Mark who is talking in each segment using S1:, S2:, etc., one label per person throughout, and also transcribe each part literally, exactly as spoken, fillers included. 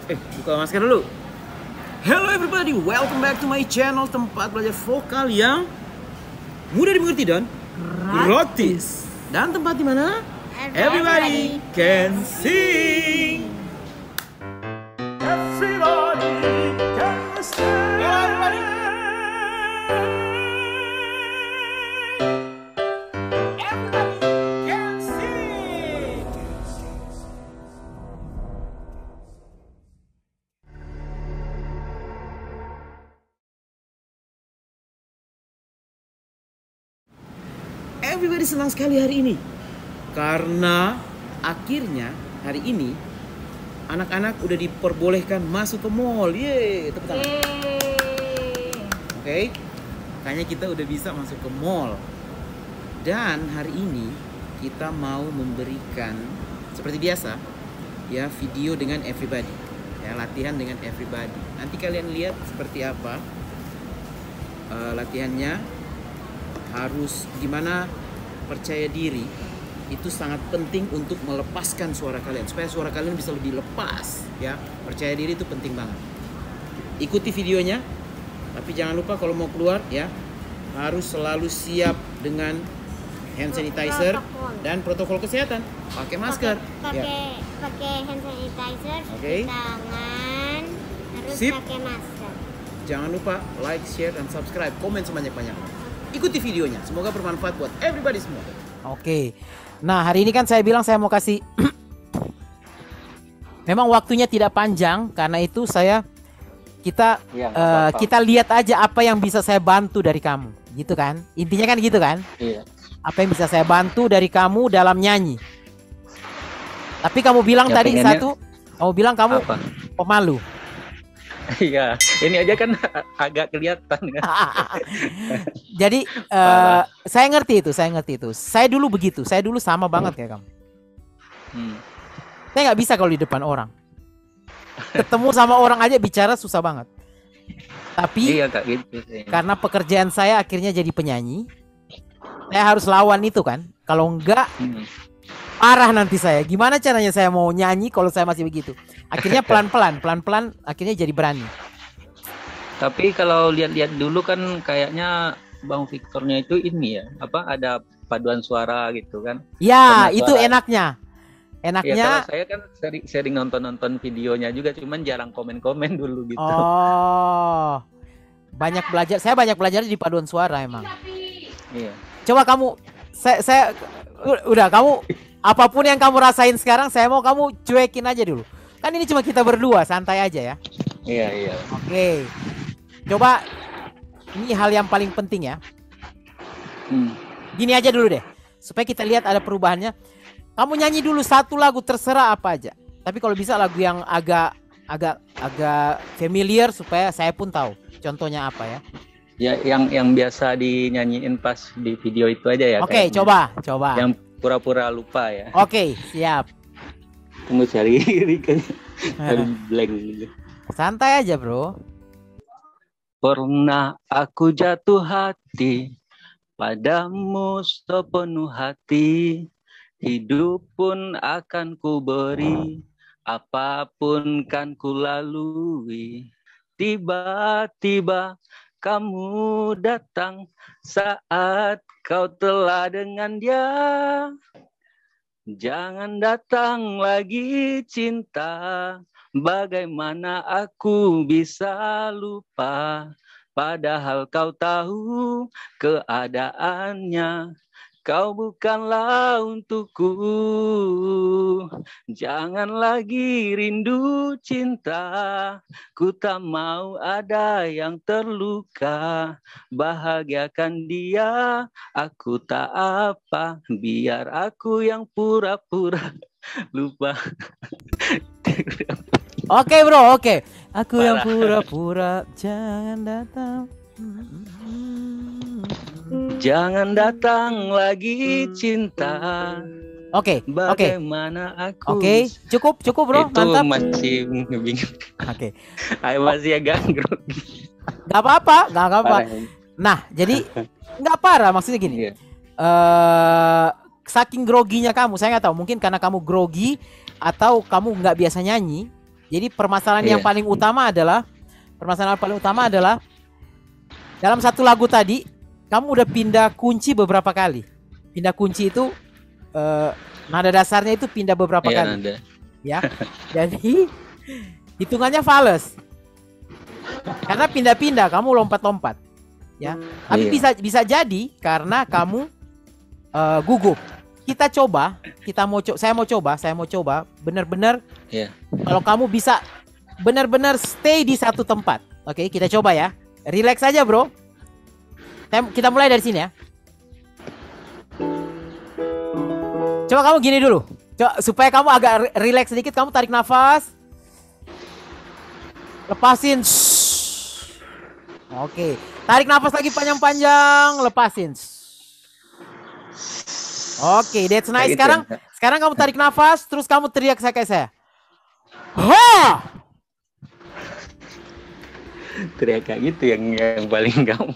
S1: Eh, buka masker dulu. Hello everybody, welcome back to my channel, tempat belajar vokal yang mudah dimengerti dan gratis. Dan tempat di mana everybody can sing. Everybody can sing. Everybody. Everybody can sing. Everybody senang sekali hari ini karena akhirnya hari ini anak-anak udah diperbolehkan masuk ke mall. Yeay, tepuk tangan. Oke, okay. Kayaknya kita udah bisa masuk ke mall. Dan hari ini kita mau memberikan seperti biasa ya video dengan everybody. Ya, latihan dengan everybody. Nanti kalian lihat seperti apa uh, latihannya. Harus gimana percaya diri itu sangat penting untuk melepaskan suara kalian supaya suara kalian bisa lebih lepas ya. Percaya diri itu penting banget. Ikuti videonya, tapi jangan lupa kalau mau keluar ya harus selalu siap dengan hand sanitizer protokol. Dan protokol kesehatan. Pakai masker.
S2: Pakai
S1: ya.
S2: pakai hand sanitizer,
S1: okay.
S2: Cuci tangan, harus
S1: Sip.
S2: pakai masker.
S1: Jangan lupa like, share, dan subscribe. Komen sebanyak-banyaknya. Ikuti videonya, semoga bermanfaat buat everybody semua. Oke, nah hari ini kan saya bilang saya mau kasih memang waktunya tidak panjang, karena itu saya kita ya, uh, kita lihat aja apa yang bisa saya bantu dari kamu, gitu kan? Intinya kan gitu kan? Iya. Apa yang bisa saya bantu dari kamu dalam nyanyi? Tapi kamu bilang ya, tadi pengennya... satu, kamu bilang kamu apa? Pemalu.
S3: Iya, ini aja kan agak kelihatan kan.
S1: Jadi uh, saya ngerti itu, saya ngerti itu. Saya dulu begitu, saya dulu sama banget kayak kamu. Hmm. Saya nggak bisa kalau di depan orang. Ketemu sama orang aja bicara susah banget. Tapi iya, Kak, gitu sih. Karena pekerjaan saya akhirnya jadi penyanyi, saya harus lawan itu kan. Kalau enggak, hmm. parah nanti saya. Gimana caranya saya mau nyanyi kalau saya masih begitu? Akhirnya pelan-pelan, pelan-pelan akhirnya jadi berani.
S3: Tapi kalau lihat-lihat dulu kan kayaknya Bang Victornya itu ini ya, apa ada paduan suara gitu kan?
S1: Ya, itu enaknya. Enaknya.
S3: Ya, kalau saya kan sering, sering nonton-nonton videonya juga, cuman jarang komen-komen dulu gitu.
S1: Oh, banyak belajar. Saya banyak belajar di paduan suara emang.
S3: Iya.
S1: Coba kamu, saya, saya udah kamu. Apapun yang kamu rasain sekarang, saya mau kamu cuekin aja dulu. Kan ini cuma kita berdua, santai aja ya.
S3: Iya, iya.
S1: Oke. Coba, ini hal yang paling penting ya. Hmm. Gini aja dulu deh, supaya kita lihat ada perubahannya. Kamu nyanyi dulu satu lagu, terserah apa aja. Tapi kalau bisa lagu yang agak agak agak familiar supaya saya pun tahu. Contohnya apa ya?
S3: Ya, yang yang biasa dinyanyiin pas di video itu aja ya.
S1: Oke, coba, coba.
S3: Yang pura-pura lupa ya.
S1: Oke, siap.
S3: Tunggu cari kan. Blank gitu.
S1: Santai aja, Bro.
S3: Pernah aku jatuh hati padamu sepenuh hati. Hidup pun akan ku beri, apapun kan ku lalui. Tiba-tiba kamu datang saat kau telah dengan dia. Jangan datang lagi cinta, bagaimana aku bisa lupa, padahal kau tahu keadaannya, kau bukanlah untukku. Jangan lagi rindu cinta, ku tak mau ada yang terluka. Bahagiakan dia, aku tak apa, biar aku yang pura-pura lupa.
S1: Oke bro, oke. Aku Parah. Yang pura-pura, jangan datang.
S3: Jangan datang lagi cinta.
S1: Oke, oke.
S3: Bagaimana aku?
S1: Oke, cukup, cukup bro,
S3: itu
S1: mantap.
S3: Masih bingung.
S1: Oke.
S3: Aku masih agak grogi.
S1: Gak apa-apa, gak apa-apa. Nah, jadi nggak parah maksudnya gini. Iya. Uh, saking groginya kamu, saya nggak tahu. Mungkin karena kamu grogi atau kamu nggak biasa nyanyi. Jadi permasalahan
S3: Iya.
S1: yang paling utama adalah permasalahan paling utama adalah dalam satu lagu tadi kamu udah pindah kunci beberapa kali. Pindah kunci itu eh, nada dasarnya itu pindah beberapa
S3: Iya,
S1: kali.
S3: nada.
S1: Ya. Jadi hitungannya fals. Karena pindah-pindah kamu lompat-lompat. Ya. Tapi
S3: Iya.
S1: bisa bisa jadi karena kamu eh, gugup. Kita coba, kita mau co- saya mau coba, saya mau coba benar-benar
S3: Iya.
S1: kalau kamu bisa benar-benar stay di satu tempat. Oke, kita coba ya. Relax aja, bro. Saya- Kita mulai dari sini ya. Coba kamu gini dulu. Coba, supaya kamu agak re- relax sedikit, kamu tarik nafas. Lepasin. Shhh. Oke. Tarik nafas lagi panjang-panjang, lepasin. Shhh. Oke, that's nice.
S3: Kayak gitu
S1: Sekarang
S3: ya.
S1: sekarang kamu tarik nafas, terus kamu teriak saya kayak saya. Ha!
S3: Teriak kayak gitu yang yang paling gampang.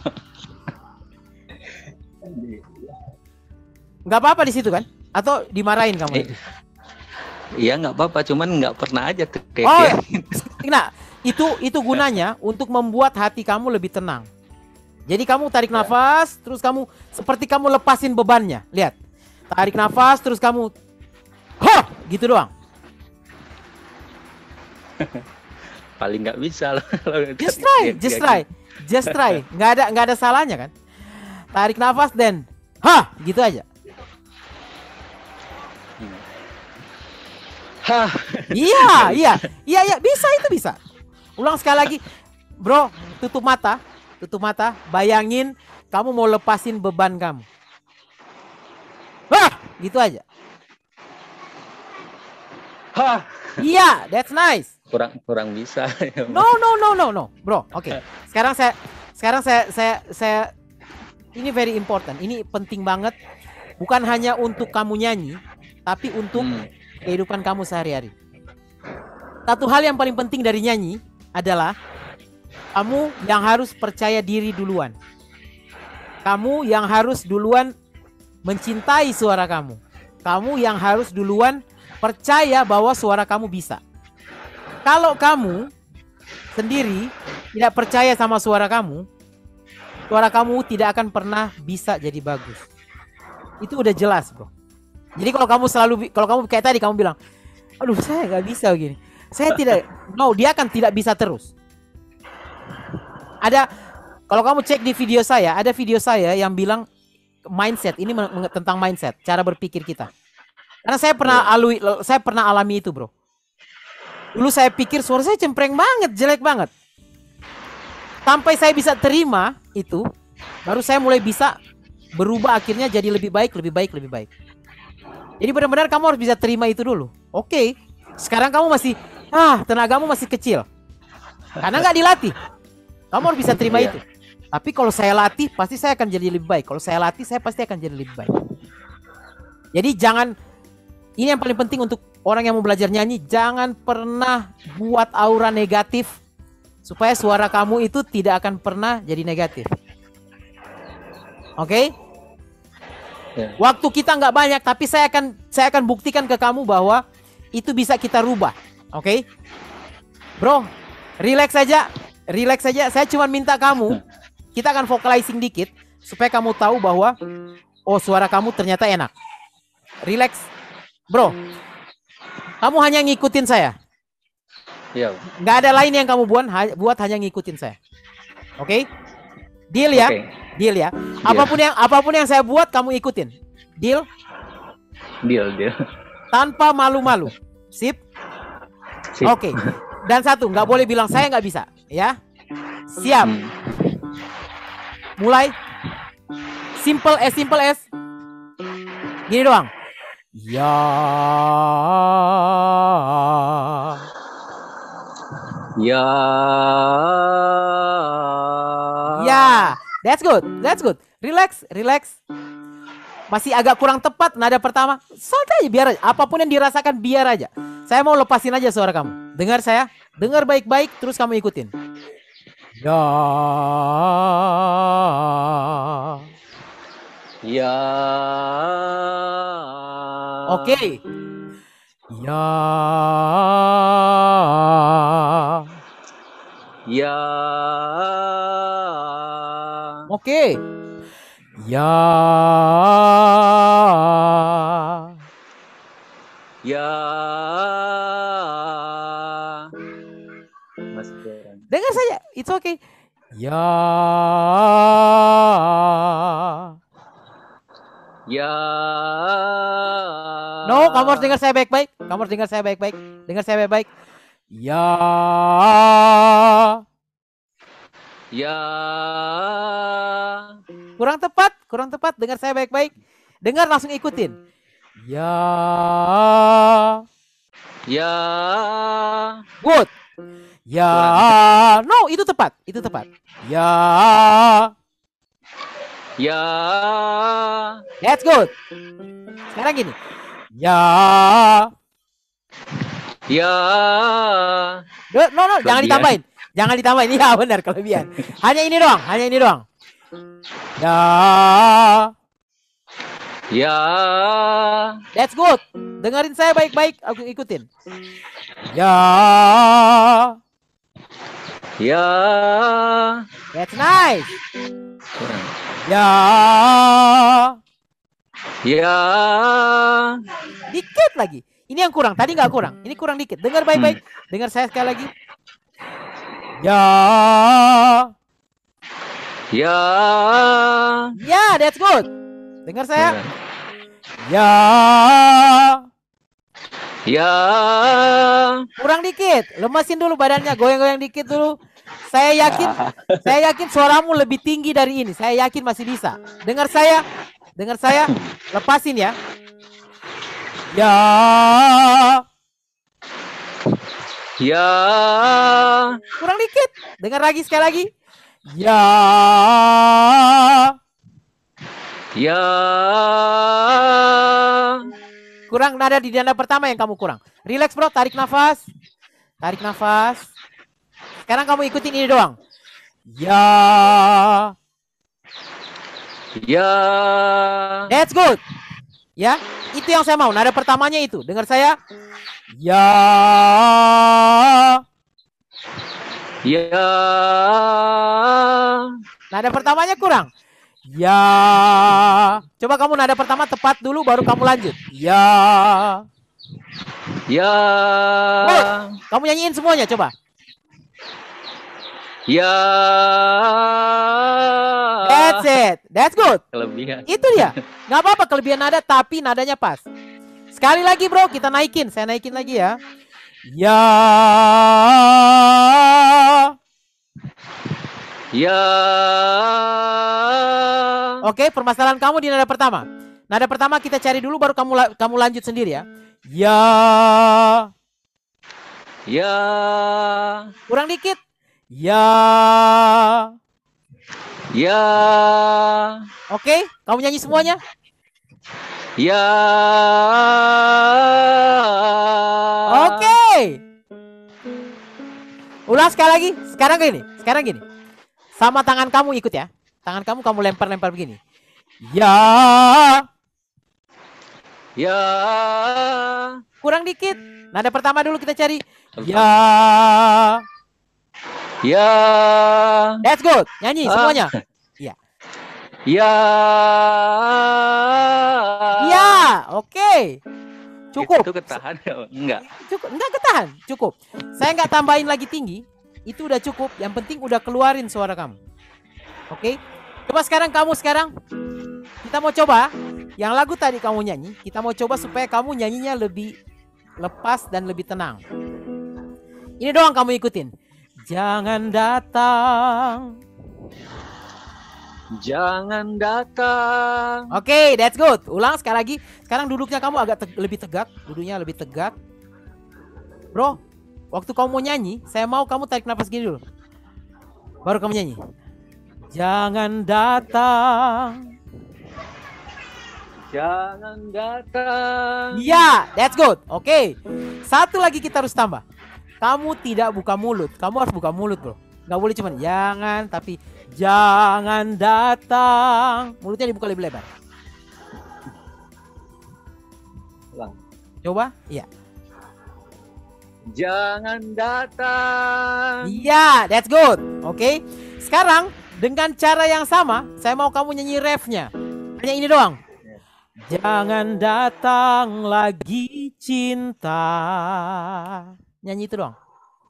S1: Nggak apa-apa di situ kan? Atau dimarahin kamu?
S3: Eh, Iya nggak apa-apa, cuman nggak pernah aja teriak.
S1: Oh, nah itu itu gunanya untuk membuat hati kamu lebih tenang. Jadi kamu tarik nafas, terus kamu seperti kamu lepasin bebannya. Lihat, tarik nafas, terus kamu, hah, gitu doang.
S3: Paling nggak bisa loh. kalau
S1: Just
S3: teriak-
S1: try,
S3: teriak
S1: just
S3: kayak
S1: try,
S3: gitu.
S1: just try. Nggak ada nggak ada salahnya kan? Tarik nafas dan, hah, gitu aja.
S3: Hah.
S1: Iya, iya, iya, iya, bisa itu bisa. Ulang sekali lagi, bro. Tutup mata, tutup mata. Bayangin kamu mau lepasin beban kamu. Hah, gitu aja.
S3: Hah.
S1: Iya, that's nice.
S3: Kurang kurang bisa.
S1: No, no, no, no, no, bro. Oke. Sekarang saya, sekarang saya, saya, saya. Ini very important. Ini penting banget. Bukan hanya untuk kamu nyanyi, tapi untuk
S3: Hmm.
S1: kehidupan kamu sehari-hari. Satu hal yang paling penting dari nyanyi adalah kamu yang harus percaya diri duluan. Kamu yang harus duluan mencintai suara kamu. Kamu yang harus duluan percaya bahwa suara kamu bisa. Kalau kamu sendiri tidak percaya sama suara kamu, suara kamu tidak akan pernah bisa jadi bagus. Itu udah jelas, bro. Jadi kalau kamu selalu, kalau kamu kayak tadi kamu bilang, aduh saya nggak bisa begini, saya tidak, no, dia akan tidak bisa terus. Ada, kalau kamu cek di video saya, ada video saya yang bilang mindset, ini men- men- tentang mindset, cara berpikir kita. Karena saya pernah alui, saya pernah alami itu, bro. Dulu saya pikir suara saya cempreng banget, jelek banget. Sampai saya bisa terima itu, baru saya mulai bisa berubah, akhirnya jadi lebih baik, lebih baik, lebih baik. Jadi benar-benar kamu harus bisa terima itu dulu. Oke, sekarang kamu masih, ah, tenagamu masih kecil. Karena nggak dilatih. Kamu harus bisa terima
S3: Iya.
S1: itu. Tapi kalau saya latih, pasti saya akan jadi lebih baik. Kalau saya latih, saya pasti akan jadi lebih baik. Jadi jangan, ini yang paling penting untuk orang yang mau belajar nyanyi, jangan pernah buat aura negatif supaya suara kamu itu tidak akan pernah jadi negatif. Oke?
S3: Ya.
S1: Waktu kita nggak banyak, tapi saya akan saya akan buktikan ke kamu bahwa itu bisa kita rubah. Oke? Bro, relax saja. Relax saja. Saya cuma minta kamu, kita akan vocalizing dikit supaya kamu tahu bahwa oh, suara kamu ternyata enak. Relax. Bro, kamu hanya ngikutin saya.
S3: Iya.
S1: Nggak ada lain yang kamu buat, ha- buat hanya ngikutin saya. Oke? Deal ya?
S3: Oke.
S1: Deal ya. Apapun yang apapun yang saya buat kamu ikutin. Deal?
S3: Deal, deal.
S1: Tanpa malu-malu. Sip?
S3: Sip.
S1: Oke. Dan satu, nggak boleh bilang saya nggak bisa, ya? Siap.
S3: Hmm.
S1: Mulai. Simple as simple as. Gini doang. Ya.
S3: Ya.
S1: Ya. That's good. That's good. Relax, relax. Masih agak kurang tepat nada pertama. Santai aja, biar aja. Apapun yang dirasakan biar aja. Saya mau lepasin aja suara kamu. Dengar saya. Dengar baik-baik terus kamu ikutin. Ya.
S3: Ya.
S1: Oke. Ya.
S3: Ya.
S1: Oke. Ya.
S3: Ya. Masih kurang.
S1: Dengar saja, it's okay. Ya.
S3: Ya.
S1: No, kamu harus dengar saya baik-baik. Kamu harus dengar saya baik-baik. Dengar saya baik-baik. Ya.
S3: Ya.
S1: Kurang tepat, kurang tepat. Dengar saya baik-baik. Dengar langsung ikutin. Ya.
S3: Ya.
S1: Good. Ya. No, itu tepat. Itu tepat. Ya.
S3: Ya.
S1: That's good. Sekarang gini. Ya.
S3: Ya.
S1: Do- No, no, jangan
S3: Kelebihan.
S1: ditambahin. Jangan ditambahin. Iya, benar kelebihan. Hanya ini doang, hanya ini doang. Ya.
S3: Ya.
S1: That's good. Dengerin saya baik-baik, aku ikutin. Ya.
S3: Ya.
S1: That's nice.
S3: Kurang.
S1: Ya.
S3: Ya.
S1: Dikit lagi. Ini yang kurang. Tadi nggak kurang. Ini kurang dikit. Dengar baik-baik. Dengar saya sekali lagi. Ya.
S3: Ya.
S1: Ya, that's good. Dengar saya.
S3: Kurang.
S1: Ya.
S3: Ya.
S1: Kurang dikit. Lemesin dulu badannya. Goyang-goyang dikit dulu. Saya yakin, saya yakin suaramu lebih tinggi dari ini. Saya yakin masih bisa. Dengar saya. Dengar saya. Lepasin ya. Ya.
S3: Ya.
S1: Kurang dikit. Dengar lagi sekali lagi. Ya.
S3: Ya.
S1: Kurang nada di nada pertama yang kamu kurang. Relax bro, tarik nafas. Tarik nafas. Sekarang kamu ikutin ini doang. Ya.
S3: Ya.
S1: That's good. Ya, itu yang saya mau. Nada pertamanya itu. Dengar saya. Ya.
S3: Ya.
S1: Nada pertamanya kurang. Ya. Coba kamu nada pertama tepat dulu baru kamu lanjut. Ya.
S3: Ya.
S1: Good. Kamu nyanyiin semuanya coba.
S3: Ya.
S1: That's it. That's good.
S3: Kelebihan.
S1: Itu dia. Nggak apa-apa kelebihan nada tapi nadanya pas. Sekali lagi bro, kita naikin. Saya naikin lagi ya. Ya.
S3: Ya.
S1: Oke, permasalahan kamu di nada pertama. Nada pertama kita cari dulu baru kamu la- kamu lanjut sendiri ya. Ya.
S3: Ya.
S1: Kurang dikit. Ya.
S3: Ya.
S1: Oke, kamu nyanyi semuanya.
S3: Ya.
S1: Oke. Ulang sekali lagi. Sekarang gini, sekarang gini. Sama tangan kamu ikut ya. Tangan kamu kamu lempar-lempar begini. Ya.
S3: Ya.
S1: Kurang dikit. Nada pertama dulu kita cari. Ya.
S3: Ya.
S1: That's good. Nyanyi
S3: Ah.
S1: semuanya. Ya.
S3: Ya.
S1: Ya. Oke. Cukup.
S3: Itu ketahan ya? Enggak.
S1: Cukup. Enggak ketahan. Cukup. Saya nggak tambahin lagi tinggi. Itu udah cukup. Yang penting udah keluarin suara kamu. Oke. Coba sekarang kamu sekarang. Kita mau coba. Yang lagu tadi kamu nyanyi. Kita mau coba supaya kamu nyanyinya lebih lepas dan lebih tenang. Ini doang kamu ikutin. Jangan datang.
S3: Jangan datang.
S1: Oke, that's good. Ulang sekali lagi. Sekarang duduknya kamu agak te- lebih tegak. Duduknya lebih tegak. Bro, waktu kamu mau nyanyi, saya mau kamu tarik nafas gini dulu. Baru kamu nyanyi. Jangan datang.
S3: Jangan datang.
S1: Ya, that's good. Oke. Satu lagi kita harus tambah. Kamu tidak buka mulut. Kamu harus buka mulut, bro. Gak boleh cuman jangan, tapi jangan datang. Mulutnya dibuka lebih lebar.
S3: Ulang.
S1: Coba, iya.
S3: Jangan datang.
S4: Iya, that's good. Oke. Sekarang dengan cara yang sama, saya mau kamu nyanyi refnya. Hanya ini doang. Jangan datang lagi cinta. Nyanyi itu doang.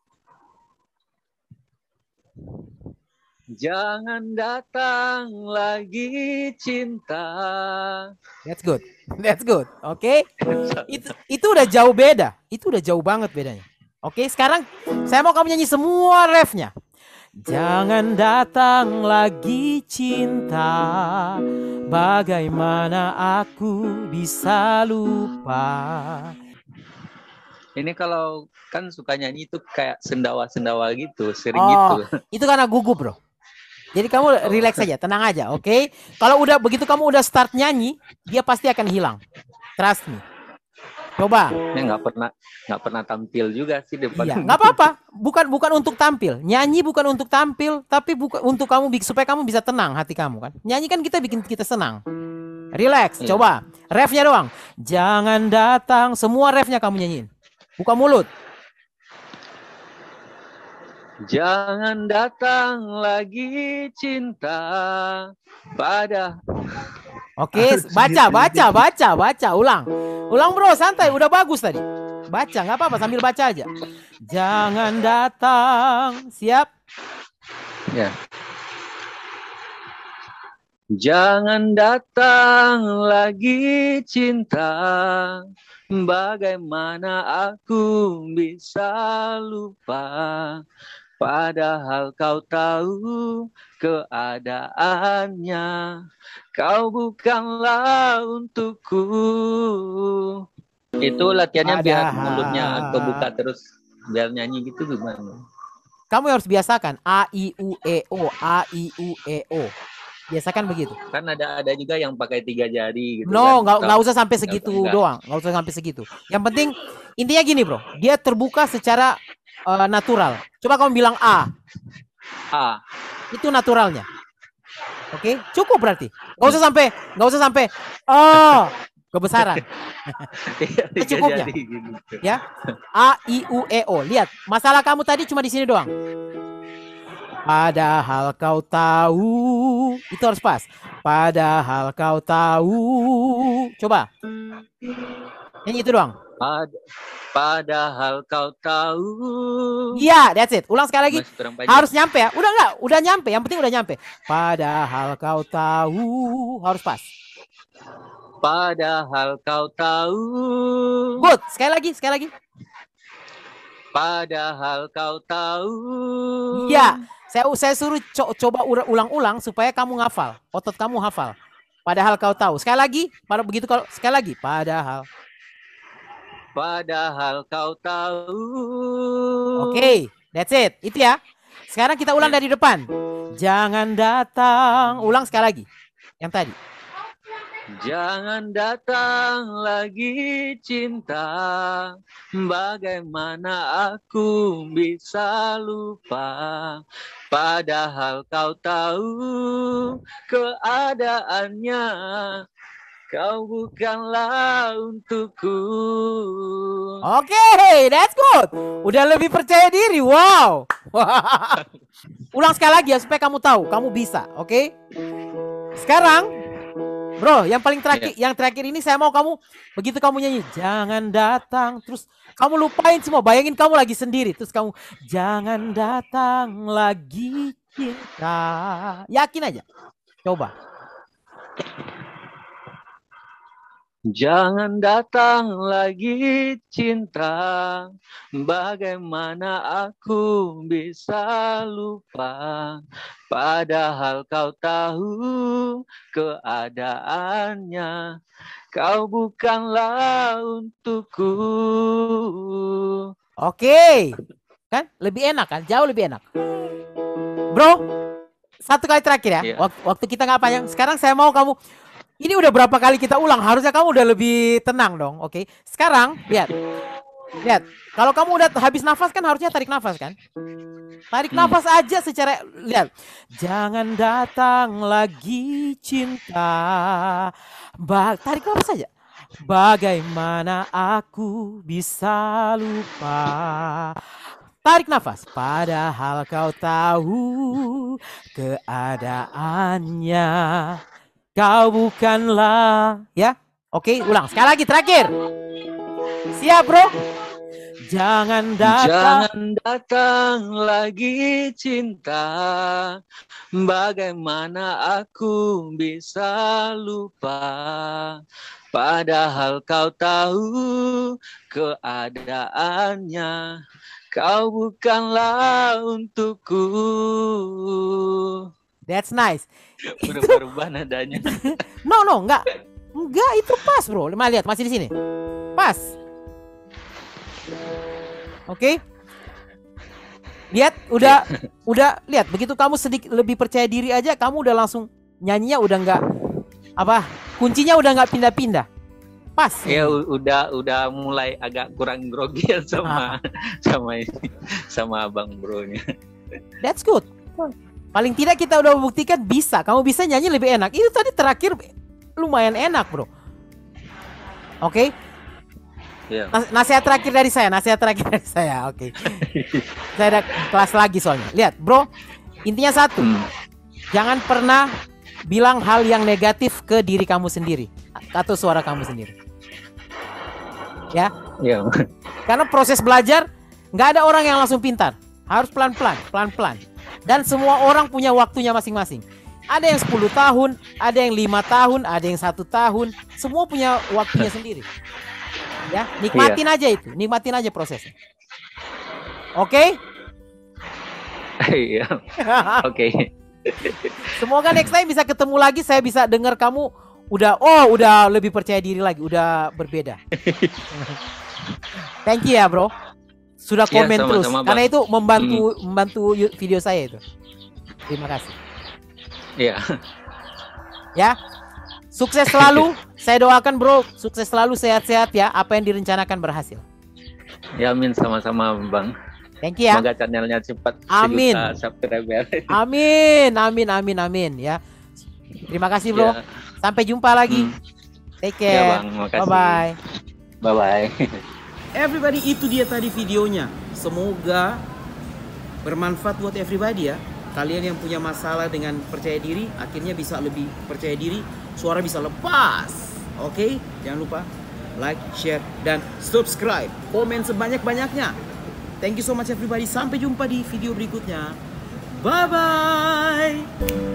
S3: Jangan datang lagi cinta.
S4: That's good. That's good. Oke. Itu itu udah jauh beda. Itu udah jauh banget bedanya. Oke, sekarang saya mau kamu nyanyi semua refnya. Jangan datang lagi cinta. Bagaimana aku bisa lupa.
S3: Ini kalau kan suka nyanyi itu kayak sendawa-sendawa gitu, sering
S4: Oh,
S3: gitu.
S4: itu karena gugup, bro. Jadi kamu relax aja, tenang aja, oke? Kalau udah begitu kamu udah start nyanyi, dia pasti akan hilang. Trust me. Coba.
S3: Ini nggak pernah nggak pernah tampil juga sih depan.
S4: Iya, nggak apa-apa. Bukan bukan untuk tampil. Nyanyi bukan untuk tampil, tapi bukan untuk kamu supaya kamu bisa tenang hati kamu kan. Nyanyi kan kita bikin kita senang. Relax,
S3: Iya.
S4: coba. Refnya doang. Jangan datang, semua refnya kamu nyanyiin. Buka mulut.
S3: Jangan datang lagi cinta pada.
S4: Oke, baca, baca, baca, baca, ulang. Ulang bro, santai, udah bagus tadi. Baca, nggak apa-apa, sambil baca aja. Jangan datang, siap?
S3: Ya. Jangan datang lagi cinta. Bagaimana aku bisa lupa? Padahal kau tahu keadaannya. Kau bukanlah untukku. Itu latihannya biar
S4: Padahal.
S3: mulutnya kebuka terus biar nyanyi gitu gimana?
S4: Kamu harus biasakan A I U E O, A I U E O. Biasakan begitu.
S3: Kan ada ada juga yang pakai tiga jari gitu.
S4: No,
S3: kan.
S4: nggak nggak
S3: Tahu.
S4: usah sampai segitu
S3: Enggak.
S4: doang, nggak usah sampai segitu. Yang penting intinya gini bro, dia terbuka secara uh, natural. Coba kamu bilang A,
S3: Ah,
S4: itu naturalnya. Oke, cukup berarti. Nggak usah sampai, nggak usah sampai. Oh, kebesaran.
S3: tiga
S4: Secukupnya.
S3: jari gitu.
S4: Ya, A I U E O. Lihat, masalah kamu tadi cuma di sini doang. Padahal kau tahu, itu harus pas. Padahal kau tahu. Coba. Yang itu doang.
S3: Pad- Padahal kau tahu.
S4: Iya, that's it. Ulang sekali lagi.
S3: Masih kurang banyak.
S4: Harus nyampe ya. Udah enggak? Udah nyampe. Yang penting udah nyampe. Padahal kau tahu. Harus pas.
S3: Padahal kau tahu.
S4: Good. Sekali lagi, sekali lagi.
S3: Padahal kau tahu.
S4: Iya. Saya saya suruh co- coba ura- ulang-ulang supaya kamu ngafal. Otot kamu hafal. Padahal kau tahu. Sekali lagi. Pada begitu kalau sekali lagi. Padahal.
S3: Padahal kau tahu.
S4: Oke, that's it. Itu ya. Sekarang kita ulang dari depan. Jangan datang. Ulang sekali lagi. Yang tadi.
S3: Jangan datang lagi cinta. Bagaimana aku bisa lupa? Padahal kau tahu keadaannya. Kau bukanlah untukku.
S4: Oke, that's good. Udah lebih percaya diri. Wow. Ulang sekali lagi ya supaya kamu tahu, kamu bisa. Oke. Sekarang, bro, yang paling terakhir, yang terakhir ini saya mau kamu begitu kamu nyanyi, jangan datang, terus kamu lupain semua, bayangin kamu lagi sendiri, terus kamu jangan datang lagi cinta. Yakin aja. Coba.
S3: Jangan datang lagi cinta. Bagaimana aku bisa lupa? Padahal kau tahu keadaannya. Kau bukanlah untukku.
S4: Oke. Kan lebih enak kan? Jauh lebih enak. Bro, satu kali terakhir ya.
S3: Iya.
S4: Waktu, waktu kita nggak panjang. Sekarang saya mau kamu. Ini udah berapa kali kita ulang? Harusnya kamu udah lebih tenang dong. Oke. Sekarang lihat. Lihat. Kalau kamu udah habis nafas kan harusnya tarik nafas kan? Tarik
S3: Hmm.
S4: nafas aja secara lihat. Jangan datang lagi cinta. Ba tarik nafas aja. Bagaimana aku bisa lupa? Tarik nafas. Padahal kau tahu keadaannya. Kau bukanlah, ya. Oke, ulang sekali lagi terakhir. Siap, bro? Jangan datang.
S3: Jangan datang lagi cinta. Bagaimana aku bisa lupa? Padahal kau tahu keadaannya. Kau bukanlah untukku.
S4: That's nice.
S3: Berubah-ubah nadanya.
S4: No, no, enggak. Enggak, itu pas, bro. Lima lihat, masih di sini. Pas. Oke. Lihat, udah udah lihat, begitu kamu sedikit lebih percaya diri aja, kamu udah langsung nyanyinya udah enggak apa? Kuncinya udah enggak pindah-pindah. Pas.
S3: Ya udah udah mulai agak kurang grogi sama
S4: Ah.
S3: sama ini sama abang bronya.
S4: That's good. Paling tidak kita udah membuktikan bisa. Kamu bisa nyanyi lebih enak. Itu tadi terakhir lumayan enak, bro. Oke.
S3: Ya.
S4: Nas- nasihat terakhir dari saya, nasihat terakhir dari saya. Oke. Saya ada kelas lagi soalnya. Lihat, bro. Intinya satu.
S3: Hmm.
S4: Jangan pernah bilang hal yang negatif ke diri kamu sendiri atau suara kamu sendiri. Ya.
S3: Ya.
S4: Karena proses belajar nggak ada orang yang langsung pintar. Harus pelan-pelan, pelan-pelan. Dan semua orang punya waktunya masing-masing. Ada yang sepuluh tahun, ada yang lima tahun, ada yang satu tahun. Semua punya waktunya sendiri. Ya, nikmatin aja itu, nikmatin aja prosesnya. Oke?
S3: Iya. Oke.
S4: Semoga next time bisa ketemu lagi, saya bisa dengar kamu udah oh udah lebih percaya diri lagi, udah berbeda. Thank you ya, bro. Sudah
S3: Ya,
S4: komen terus
S3: sama-sama, Bang.
S4: karena itu membantu membantu yu- video saya itu. Terima kasih.
S3: Iya.
S4: Ya. Sukses selalu. Saya doakan, bro, sukses selalu, sehat-sehat ya. Apa yang direncanakan berhasil.
S3: Ya, amin, sama-sama Bang.
S4: Thank you ya.
S3: Semoga channelnya cepat
S4: Amin.
S3: sejuta subscriber.
S4: Amin, amin, amin, amin ya. Terima kasih, bro.
S3: Ya.
S4: Sampai jumpa lagi.
S3: Hmm.
S4: Take
S3: Ya,
S4: care.
S3: Bang, makasih.
S4: Bye-bye.
S3: Bye-bye.
S1: Everybody, itu dia tadi videonya. Semoga bermanfaat buat everybody ya. Kalian yang punya masalah dengan percaya diri, akhirnya bisa lebih percaya diri, suara bisa lepas. Oke, jangan lupa like, share, dan subscribe. Komen sebanyak-banyaknya. Thank you so much everybody. Sampai jumpa di video berikutnya. Bye-bye.